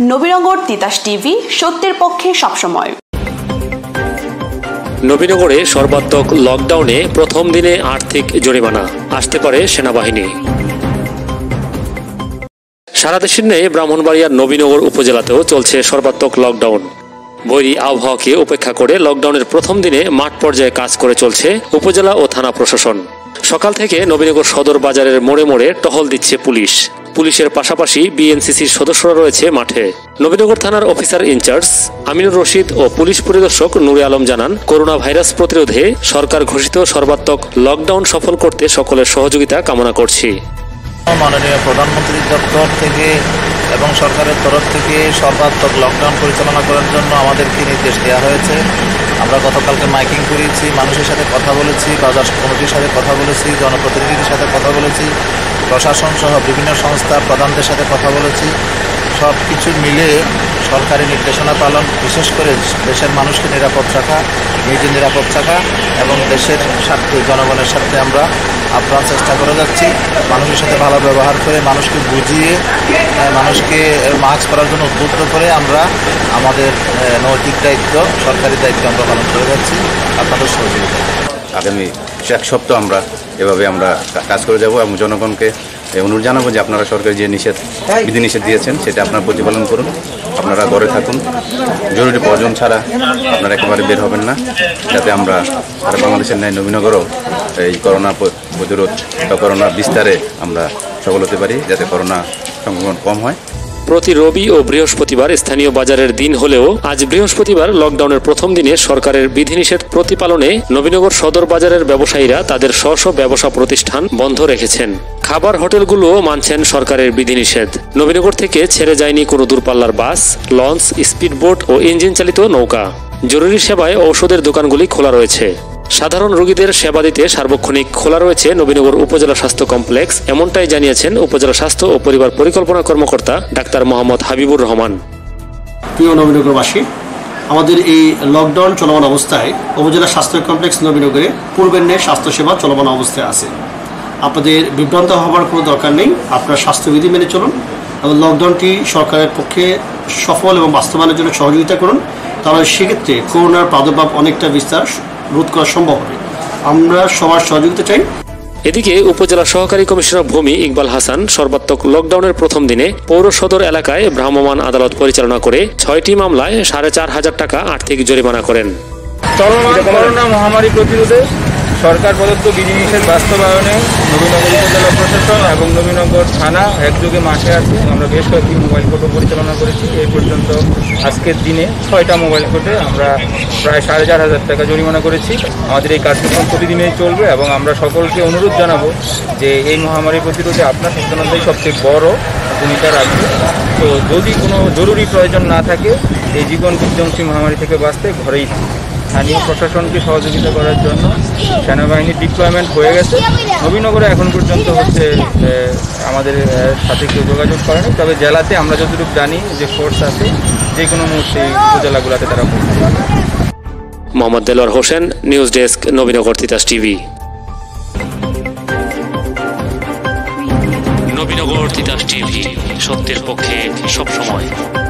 Nabinagar Titas TV, সত্যের পক্ষে সবসময়। নবীনগরে সর্বাত্মক লকডাউনে প্রথম দিনে আর্থিক জরিমানা, আসতে পারে সেনাবাহিনী। সারা দেশের ন্যায় ব্রাহ্মণবাড়িয়ার নবীনগর উপজেলাতেও চলছে সর্বাত্মক লকডাউন। বৈরী আবহাওয়াকে উপেক্ষা করে লকডাউনের প্রথম দিনে মাঠ পর্যায়ে কাজ করে চলছে উপজেলা ও থানা প্রশাসন। সকাল থেকে নবীনগর সদর বাজারের মোড়ে মোড়ে টহল দিচ্ছে পুলিশ। পুলিশের পাশাপাশি বিএনসিসির সদস্যরা রয়েছে মাঠে। নবীনগর থানার অফিসার ইনচার্জ আমিনুর রশিদ ও পুলিশ পরিদর্শক নুরে আলম জানান, করোনা ভাইরাস প্রতিরোধে সরকার ঘোষিত সর্বাত্মক লকডাউন সফল করতে সকলের সহযোগিতা কামনা করছি। মাননীয় প্রধানমন্ত্রীর দপ্তর থেকে এবং সরকারের তরফ থেকে সর্বাত্মক লকডাউন পরিচালনা করার জন্য আমাদেরকে নির্দেশ দেওয়া হয়েছে। আমরা গতকালকে মাইকিং করেছি, মানুষের সাথে কথা বলেছি, বাজার কমিটির সাথে কথা বলেছি, জনপ্রতিনিধিদের সাথে কথা বলেছি, প্রশাসন সহ বিভিন্ন সংস্থা প্রধানদের সাথে কথা বলেছি। সব কিছু মিলে সরকারি নির্দেশনা পালন, বিশেষ করে দেশের মানুষকে নিরাপদ রাখা, নিজে নিরাপদ থাকা এবং দেশের স্বার্থে, জনগণের স্বার্থে আমরা আপ্রাণ চেষ্টা করে যাচ্ছি। মানুষের সাথে ভালো ব্যবহার করে, মানুষকে বুঝিয়ে, মানুষকে মাস্ক পরার জন্য উদ্বুদ্ধ করে আমরা আমাদের নৈতিক দায়িত্ব, সরকারি দায়িত্ব আমরা পালন করে যাচ্ছি আপনাদের সহযোগিতা। আগামী এক সপ্তাহ আমরা এভাবে আমরা কাজ করে যাব এবং জনগণকে অনুরোধ জানাবো যে আপনারা সরকারি যে বিধিনিষেধ দিয়েছেন সেটা আপনারা প্রতিপালন করুন। আপনারা ঘরে থাকুন, জরুরি প্রয়োজন ছাড়া আপনারা একেবারে বের হবেন না, যাতে আমরা সারা বাংলাদেশের ন্যায় নবীনগরও এই করোনা প্রতিরোধ বা করোনা বিস্তারে আমরা সফল হতে পারি, যাতে করোনা সংক্রমণ কম হয়। প্রতি রবি ও বৃহস্পতিবার স্থানীয় বাজারের দিন হলেও আজ বৃহস্পতিবার লকডাউনের প্রথম দিনে সরকারের বিধিনিষেধ প্রতিপালনে নবীনগর সদর বাজারের ব্যবসায়ীরা তাদের স্ব ব্যবসা প্রতিষ্ঠান বন্ধ রেখেছেন। খাবার হোটেলগুলোও মানছেন সরকারের বিধিনিষেধ। নবীনগর থেকে ছেড়ে যায়নি কোনো দূরপাল্লার বাস, লঞ্চ, স্পিডবোট ও ইঞ্জিন চালিত নৌকা। জরুরি সেবায় ঔষধের দোকানগুলি খোলা রয়েছে। সাধারণ রোগীদের সেবা দিতে সার্বক্ষণিক খোলা রয়েছে নবীনগর উপজেলা স্বাস্থ্য কমপ্লেক্স, এমনটাই জানিয়েছেন উপজেলা স্বাস্থ্য ও পরিবার পরিকল্পনা কর্মকর্তা ডাক্তার মোহাম্মদ হাবিবুর রহমান। প্রিয় নবীনগরবাসী, আমাদের এই লকডাউন চলমান অবস্থায় উপজেলা স্বাস্থ্য কমপ্লেক্স নবীনগরে পূর্বের ন্যায় স্বাস্থ্যসেবা চলমান অবস্থায় আছে। আপনাদের বিভ্রান্ত হওয়ার কোনো দরকার নেই, আপনারা স্বাস্থ্যবিধি মেনে চলুন এবং লকডাউনটি সরকারের পক্ষে সফল এবং বাস্তবায়নের জন্য সহযোগিতা করুন। তাহলে সেক্ষেত্রে করোনার প্রাদুর্ভাব অনেকটা বিস্তার রোধ করা সম্ভব হবে। আমরা সবার সহযোগিতা চাই। এদিকে উপজেলা সহকারী কমিশনার ভূমি ইকবাল হাসান সর্বাত্মক লকডাউনের প্রথম দিনে পৌর সদর এলাকায় ভ্রাম্যমাণ আদালত পরিচালনা করে ৬টি মামলায় ৪,৫০০ টাকা আর্থিক জরিমানা করেন। চলমান করোনা মহামারী প্রতিরোধে সরকার প্রদত্ত বিধিনিষেধ বাস্তবায়নে নবীনগর উপজেলা প্রশাসন এবং নবীনগর থানা একযোগে মাঠে আছে। আমরা বেশ কয়েকটি মোবাইল কোর্টও পরিচালনা করেছি। এই পর্যন্ত আজকের দিনে 6টা মোবাইল কোর্টে আমরা প্রায় ৪,৫০০ টাকা জরিমানা করেছি। আমাদের এই কার্যক্রম প্রতিদিনই চলবে এবং আমরা সকলকে অনুরোধ জানাবো যে এই মহামারী প্রতিরোধে আপনার সচেতনতাই সবচেয়ে বড় ভূমিকা রাখবে। তো যদি কোনো জরুরি প্রয়োজন না থাকে, এই জীবন বিধ্বংসী মহামারী থেকে বাঁচতে ঘরেই স্থানীয় প্রশাসনকে সহযোগিতা করার জন্য সেনাবাহিনীর ডিপ্লয়মেন্ট হয়ে গেছে। নবীনগরে এখন পর্যন্ত আমাদের সাথে কেউ যোগাযোগ করেনি, তবে জেলাতে আমরা যতটুকু জানি যে ফোর্স আছে, যে কোনো মুহূর্তে উপজেলাগুলোতে তারা পৌঁছে যাবে। Mohammad Delwar Hossain, news desk, Nabinagar Titas TV. Nabinagar Titas TV, সত্যের পক্ষে সবসময়।